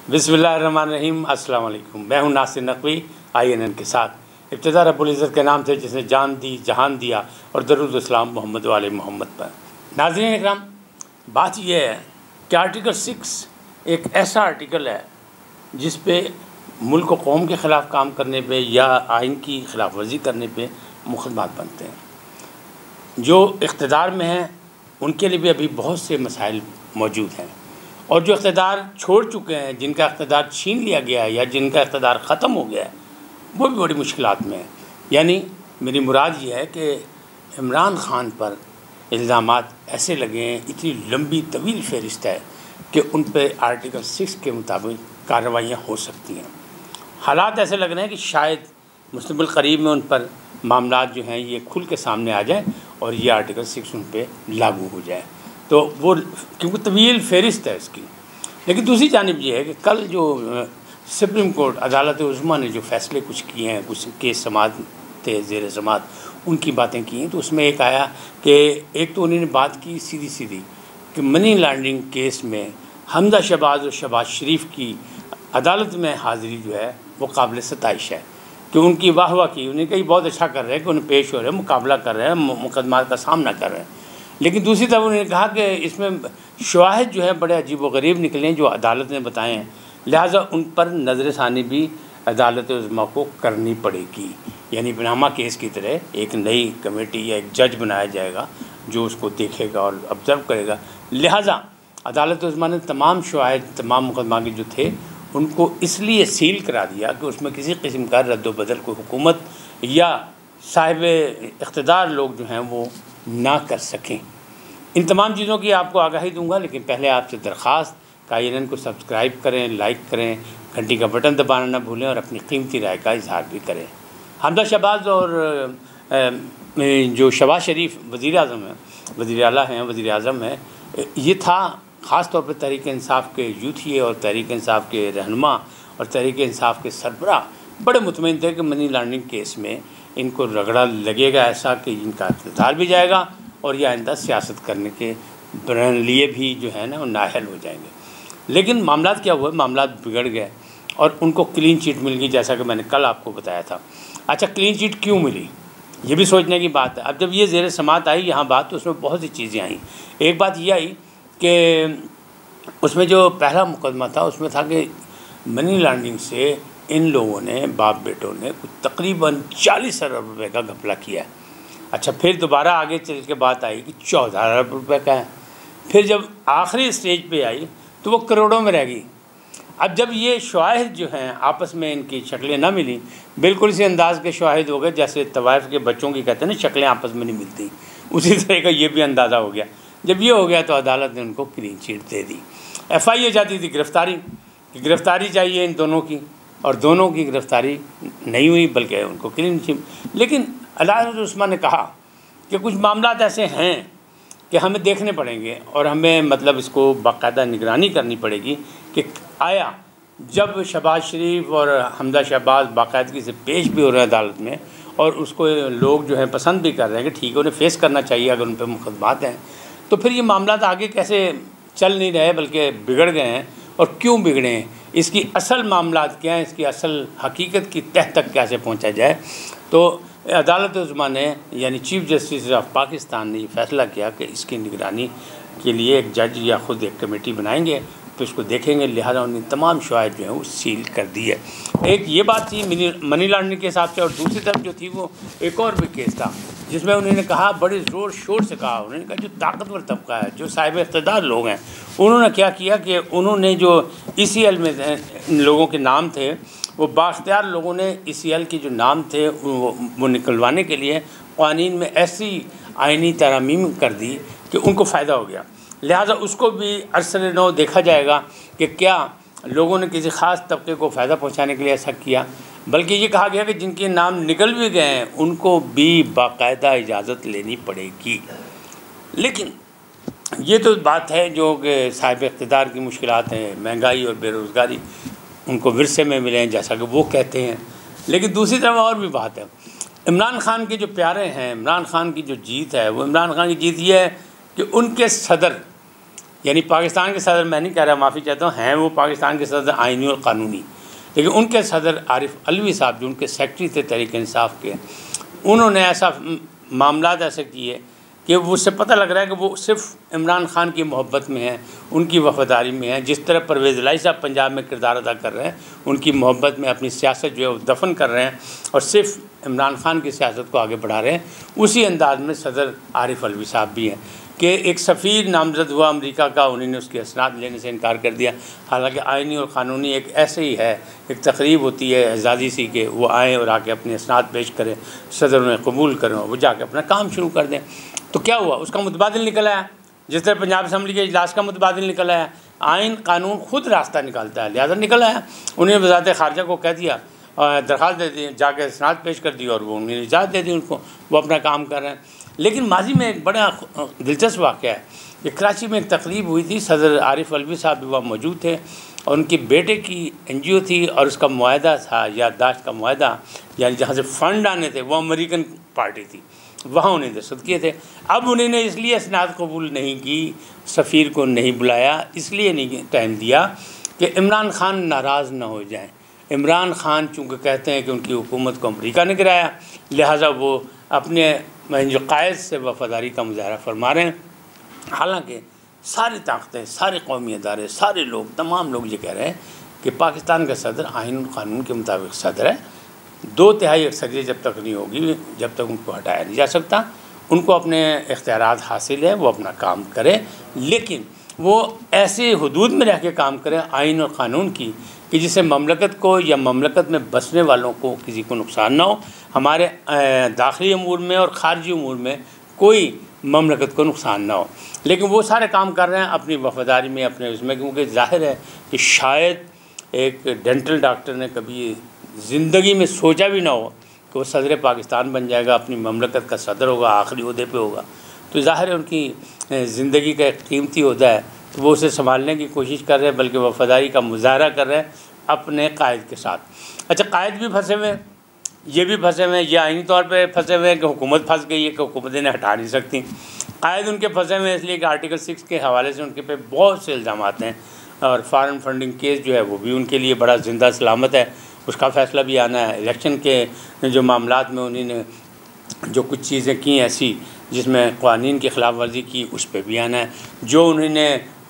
बिस्मिल्लाहिर्रहमानिर्रहीम। अस्सलाम वालेकुम। मैं हूं नासिर नकवी INN के साथ। इब्तिदा रब्बुल इज़्ज़त के नाम से जिसने जान दी जहान दिया और दरूद इस्लाम मोहम्मद वाले मोहम्मद पर। नाज़रीन इकराम, बात यह है कि आर्टिकल 6 एक ऐसा आर्टिकल है जिस पे मुल्क व कौम के ख़िलाफ़ काम करने पे या आइन की खिलाफ वर्जी करने पे मुकदमात बनते हैं। जो इक़्तिदार में हैं उनके लिए भी अभी बहुत से मसाइल मौजूद हैं, और जो इक़्तिदार छोड़ चुके हैं, जिनका इक़्तिदार छीन लिया गया है या जिनका इक़्तिदार ख़त्म हो गया है, वो भी बड़ी मुश्किलात में है। यानी मेरी मुराद ये है कि इमरान ख़ान पर इल्ज़ामात ऐसे लगे हैं, इतनी लंबी तवील फ़हरिस्त है कि उन पर आर्टिकल 6 के मुताबिक कार्रवाइयाँ हो सकती हैं। हालात ऐसे लग रहे हैं कि शायद मुस्तक़बिल क़रीब में उन पर मामलात जो हैं ये खुल के सामने आ जाए और ये आर्टिकल 6 उन पर लागू हो जाए। तो वो क्योंकि तवील फ़हरिस्त है इसकी। लेकिन दूसरी जानिब ये है कि कल जो सुप्रीम कोर्ट अदालत उज़्मा ने जो फ़ैसले कुछ किए हैं, कुछ केस समात थे ज़ेर समात, उनकी बातें की हैं, तो उसमें एक आया कि एक तो उन्होंने बात की सीधी सीधी कि मनी लॉन्ड्रिंग केस में हमजा शहबाज और शहबाज शरीफ की अदालत में हाज़िरी जो है वो काबिल सताइश है कि उनकी वाह वाह की, उन्हें कहीं बहुत अच्छा कर रहे हैं कि उन्हें पेश हो रहे हैं, मुकाबला कर रहे हैं, मुकदमात का सामना कर रहे हैं। लेकिन दूसरी तरफ उन्होंने कहा कि इसमें शवाहिद जो है बड़े अजीब व गरीब निकले जो अदालत ने बताए हैं, लिहाजा उन पर नज़रसानी भी अदालत उज़्मा को करनी पड़ेगी। यानी पनामा केस की तरह एक नई कमेटी या एक जज बनाया जाएगा जो उसको देखेगा और ऑब्ज़र्व करेगा। लिहाजा अदालत उज़्मा ने तमाम शवाहिद, तमाम मुकदमा के जो थे उनको इसलिए सील करा दिया कि उसमें किसी किस्म का रद्द-ओ-बदल कोई हुकूमत या साहिब इक़्तिदार लोग जो हैं वो ना कर सकें। इन तमाम चीज़ों की आपको आगाही दूंगा, लेकिन पहले आपसे दरख्वास्त INN को सब्सक्राइब करें, लाइक करें, घंटी का बटन दबाना ना भूलें और अपनी कीमती राय का इजहार भी करें। हमजा शहबाज और जो शहबाज शरीफ वज़ीर आज़म हैं, वज़ीर आला हैं, वज़ीर आज़म हैं, ये था ख़ास तौर पर तहरीक इंसाफ के यूथिये और तहरीक इंसाफ के रहनुमा और तहरीक इंसाफ के सरबराह बड़े मुतमईन थे कि मनी लॉन्ड्रिंग केस में इनको रगड़ा लगेगा ऐसा कि इनका इक़्तिदार भी जाएगा और ये आइंदा सियासत करने के लिए भी जो है ना वो नाअहल हो जाएंगे। लेकिन मामलात क्या हुआ, मामलात बिगड़ गए और उनको क्लीन चिट मिल गई, जैसा कि मैंने कल आपको बताया था। अच्छा, क्लीन चिट क्यों मिली, ये भी सोचने की बात है। अब जब ये ज़ेर समात आई यहाँ बात, तो उसमें बहुत सी चीज़ें आई। एक बात ये आई कि उसमें जो पहला मुकदमा था उसमें था कि मनी लॉन्ड्रिंग से इन लोगों ने, बाप बेटों ने, कुछ तकरीबन 40 अरब रुपये का घपला किया है। अच्छा, फिर दोबारा आगे चल के बात आई कि 14 अरब रुपये का है। फिर जब आखिरी स्टेज पे आई तो वो करोड़ों में रह गई। अब जब ये शवाहिद जो हैं आपस में इनकी शक्लें ना मिली, बिल्कुल इसी अंदाज़ के शवाहिद हो गए जैसे तवाइफ के बच्चों की कहते हैं ना शक्लें आपस में नहीं मिलती, उसी तरह का ये भी अंदाज़ा हो गया। जब ये हो गया तो अदालत ने उनको क्लीन चिट दे दी। FI जाती थी गिरफ़्तारी चाहिए इन दोनों की, और दोनों की गिरफ़्तारी नहीं हुई बल्कि उनको क्लीन चिट। लेकिन अदालत उज़्मा ने कहा कि कुछ मामलात ऐसे हैं कि हमें देखने पड़ेंगे और हमें मतलब इसको बाकायदा निगरानी करनी पड़ेगी कि आया जब शहबाज शरीफ और हमजा शहबाज बाकायदगी से पेश भी हो रहे हैं अदालत में और उसको लोग जो हैं पसंद भी कर रहे हैं कि ठीक है उन्हें फेस करना चाहिए अगर उन पर मुकदमात हैं, तो फिर ये मामलात आगे कैसे चल नहीं रहे बल्कि बिगड़ गए हैं, और क्यों बिगड़े हैं, इसकी असल मामलात क्या हैं, इसकी असल हकीकत की तह तक कैसे पहुंचा जाए। तो अदालत उज़्मा ने यानी चीफ़ जस्टिस ऑफ पाकिस्तान ने ये फ़ैसला किया कि इसकी निगरानी के लिए एक जज या ख़ुद एक कमेटी बनाएंगे, तो इसको देखेंगे। लिहाजा उन्हें तमाम शवाहिद जो है वो सील कर दी है। एक ये बात थी मनी लॉन्ड्रिंग के हिसाब से, और दूसरी तरफ जो थी वो एक और भी केस था जिसमें उन्होंने कहा, बड़े ज़ोर शोर से कहा, उन्होंने कहा जो ताकतवर तबका है, जो साहिब इक़्तिदार लोग हैं, उन्होंने क्या किया कि उन्होंने जो ECL में लोगों के नाम थे वो बाख्तियार लोगों ने ECL के जो नाम थे वो निकलवाने के लिए क़ानून में ऐसी आइनी तरामीम कर दी कि उनको फ़ायदा हो गया। लिहाजा उसको भी अरसले नौ देखा जाएगा कि क्या लोगों ने किसी ख़ास तबके को फ़ायदा पहुँचाने के लिए ऐसा किया, बल्कि ये कहा गया कि जिनके नाम निकल भी गए हैं उनको भी बाकायदा इजाज़त लेनी पड़ेगी। लेकिन ये तो बात है जो कि साहिब इक़्तिदार की मुश्किलात हैं, महंगाई और बेरोज़गारी उनको विरसे में मिले हैं जैसा कि वो कहते हैं। लेकिन दूसरी तरफ और भी बात है, इमरान ख़ान के जो प्यारे हैं, इमरान ख़ान की जो जीत है वो इमरान ख़ान की जीत ये है कि उनके सदर यानी पाकिस्तान के सदर, मैं नहीं कह रहा, माफ़ी चाहता हूँ, हैं वो पाकिस्तान के सदर आइनी और क़ानूनी, लेकिन उनके सदर आरिफ अलवी साहब जो उनके सेक्रेटरी थे तहरीक इंसाफ के, उन्होंने ऐसा मामलात ऐसे किए कि वो उससे पता लग रहा है कि वो सिर्फ इमरान खान की मोहब्बत में है, उनकी वफादारी में है। जिस तरह परवेज़ इलाही साहब पंजाब में किरदार अदा कर रहे हैं, उनकी मोहब्बत में अपनी सियासत जो है वो दफन कर रहे हैं और सिर्फ इमरान खान की सियासत को आगे बढ़ा रहे हैं, उसी अंदाज में सदर आरिफ अलवी साहब भी हैं कि एक सफ़ीर नामज़द हुआ अमेरिका का, उन्होंने उसकी असनाद लेने से इनकार कर दिया। हालांकि आइनी और क़ानूनी एक ऐसे ही है, एक तकरीब होती है एजाज़ी सी के वो आएँ और आके अपनी असनाद पेश करें, सदर उन्हें कबूल करें, वो जाके अपना काम शुरू कर दें। तो क्या हुआ, उसका मुतबादिल निकल आया, जिस तरह पंजाब असम्बली के इजलास का मुतबादिल निकल आया। आइन कानून खुद रास्ता निकालता है, लिहाजा निकल आया। उन्हें वज़ारत ख़ारजा को कह दिया, दरख्वास्त दे दी, जाके इसनाद पेश कर दी और वो उन्हें इजाज़त दे दी उनको, वो अपना काम कर रहे हैं। लेकिन माजी में एक बड़ा दिलचस्प वाक़या है कि कराची में एक तकरीब हुई थी, सदर आरिफ अलवी साहब भी वहाँ मौजूद थे और उनके बेटे की NGO थी और उसका मुआहदा था, याददाश्त का मुआहदा, यानी जहाँ से फ़ंड आने थे वो अमेरिकन पार्टी थी, वहाँ उन्हें दस्तखत किए थे। अब उन्होंने इसलिए इसनाद कबूल नहीं की, सफ़ीर को नहीं बुलाया, इसलिए नहीं टाइम दिया कि इमरान खान नाराज़ ना हो जाएं। इमरान खान चूँकि कहते हैं कि उनकी हुकूमत को अमेरिका ने गिराया, लिहाजा वो अपने जो कायद से वफादारी का मुजाहरा फरमा रहे हैं। हालांकि सारी ताकतें, सारे कौमी अदारे, सारे लोग, तमाम लोग ये कह रहे हैं कि पाकिस्तान का सदर आइन और क़ानून के मुताबिक सदर है, 2/3 अक्सरियत जब तक नहीं होगी, जब तक उनको हटाया नहीं जा सकता। उनको अपने इख्तियारात हासिल है, वो अपना काम करें, लेकिन वो ऐसे हुदूद में रह के काम करें आइन और क़ानून की कि जिससे ममलकत को या ममलकत में बसने वालों को किसी को नुकसान ना हो, हमारे दाखिली अमूर में और ख़ारजी अमूर में कोई ममलकत को नुकसान ना हो। लेकिन वो सारे काम कर रहे हैं अपनी वफादारी में, अपने उसमें, क्योंकि जाहिर है कि शायद एक डेंटल डॉक्टर ने कभी ज़िंदगी में सोचा भी ना हो कि वो सदर पाकिस्तान बन जाएगा, अपनी ममलकत का सदर होगा, आखिरी ओहदे पे होगा। तो ज़ाहिर है उनकी ज़िंदगी का एक कीमती ओहदा है, तो वो उसे संभालने की कोशिश कर रहे हैं, बल्कि वफादारी का मुजाहरा कर रहे हैं अपने कायद के साथ। अच्छा, कायद भी फंसे हुए हैं, ये भी फंसे हुए हैं, ये आइनी तौर पे फंसे हुए हैं कि हुकूमत फंस गई है कि हुकूमत इन्हें हटा नहीं सकती। कायद उनके फंसे हुए हैं इसलिए कि आर्टिकल 6 के हवाले से उनके पे बहुत से इल्ज़ाम हैं और फॉरेन फंडिंग केस जो है वो भी उनके लिए बड़ा जिंदा सलामत है, उसका फ़ैसला भी आना है। इलेक्शन के जो मामलात में उन्होंने जो कुछ चीज़ें की ऐसी जिसमें क़वानीन की ख़िलाफ़ वर्जी की, उस पर भी आना है। जो उन्होंने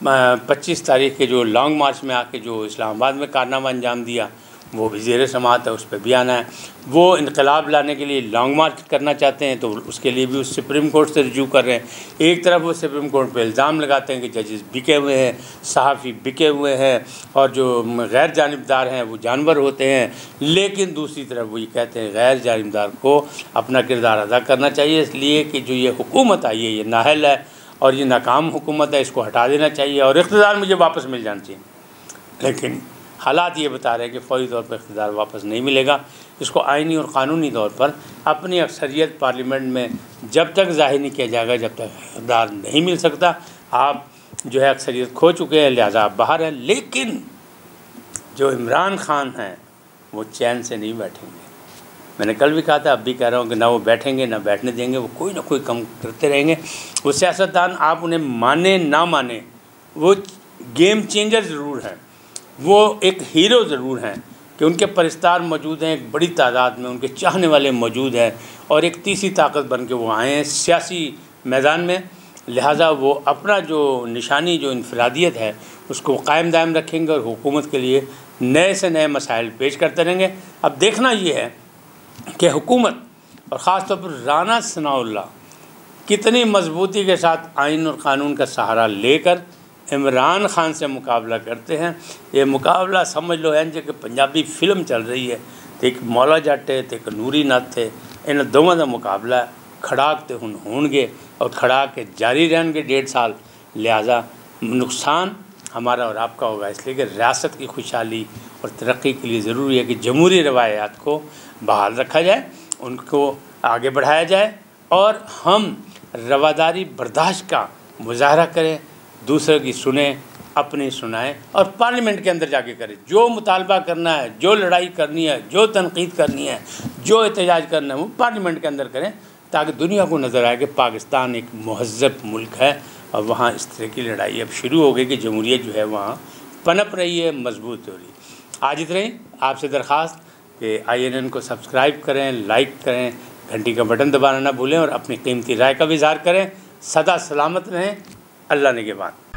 25 तारीख के जो लॉन्ग मार्च में आके जो इस्लामाबाद में कारनामा अंजाम दिया, वो भी ज़ेर समाअत है, उस पर भी आना है। वो इनकलाब लाने के लिए लॉन्ग मार्च करना चाहते हैं, तो उसके लिए भी उस सुप्रीम कोर्ट से रजू कर रहे हैं। एक तरफ वो सुप्रीम कोर्ट पे इल्ज़ाम लगाते हैं कि जजेस बिके हुए हैं, सहाफ़ी बिके हुए हैं और जो गैर जानिबदार हैं वो जानवर होते हैं, लेकिन दूसरी तरफ वो ये कहते हैं गैर जानिबदार को अपना किरदार अदा करना चाहिए, इसलिए कि जो ये हुकूमत आई है ये नाअहल है और ये नाकाम हुकूमत है, इसको हटा देना चाहिए और इक़्तिदार मुझे वापस मिल जाना चाहिए। लेकिन हालात ये बता रहे हैं कि फ़ौरी तौर पर इक़्तिदार वापस नहीं मिलेगा। इसको आइनी और क़ानूनी तौर पर अपनी अक्सरियत पार्लियामेंट में जब तक ज़ाहिर नहीं किया जाएगा, जब तक इक़्तिदार नहीं मिल सकता। आप जो है अक्सरियत खो चुके हैं, लिहाजा आप बाहर हैं। लेकिन जो इमरान खान हैं वो चैन से नहीं बैठेंगे। मैंने कल भी कहा था, अब भी कह रहा हूँ कि ना वो बैठेंगे ना बैठने देंगे, वो कोई ना कोई काम करते रहेंगे। वो सियासतदान, आप उन्हें माने ना माने, वो गेम चेंजर ज़रूर हैं, वो एक हीरो ज़रूर हैं कि उनके परिस्तार मौजूद हैं, एक बड़ी तादाद में उनके चाहने वाले मौजूद हैं और एक तीसरी ताकत बन के वो आए हैं सियासी मैदान में। लिहाजा वो अपना जो निशानी, जो इनफरादियत है, उसको कायम दायम रखेंगे और हुकूमत के लिए नए से नए मसाइल पेश करते रहेंगे। अब देखना ये है कि हुकूमत और ख़ास तौर पर राना सनाउल्लाह कितनी मजबूती के साथ आइन और क़ानून का सहारा लेकर इमरान खान से मुकाबला करते हैं। ये मुकाबला समझ लो है कि पंजाबी फिल्म चल रही है, तो एक मौला जट है तो एक नूरी नाथ है, इन दोवों का मुकाबला खड़ाक तो हुण होंगे और खड़ाक के जारी रहेंगे 1.5 साल। लिहाजा नुकसान हमारा और आपका होगा, इसलिए कि रियासत की खुशहाली और तरक्की के लिए ज़रूरी है कि जमहूरी रवायात को बहाल रखा जाए, उनको आगे बढ़ाया जाए और हम रवादारी बर्दाश्त का मुजाहरा करें, दूसरे की सुने, अपनी सुनाएं और पार्लियामेंट के अंदर जाके करें। जो मुतालबा करना है, जो लड़ाई करनी है, जो तनकीद करनी है, जो एहतजाज करना है, वो पार्लियामेंट के अंदर करें, ताकि दुनिया को नज़र आए कि पाकिस्तान एक महज़्ज़ब मुल्क है, और वहाँ इस तरह की लड़ाई अब शुरू हो गई कि जमहूरियत जो है वहाँ पनप रही है, मजबूत हो रही है। आज इतना ही। आपसे दरख्वास्त कि INN को सब्सक्राइब करें, लाइक करें, घंटी का बटन दबाना ना भूलें और अपनी कीमती राय का भी इज़हार करें। सदा सलामत रहें। अल्लाह निगहबान।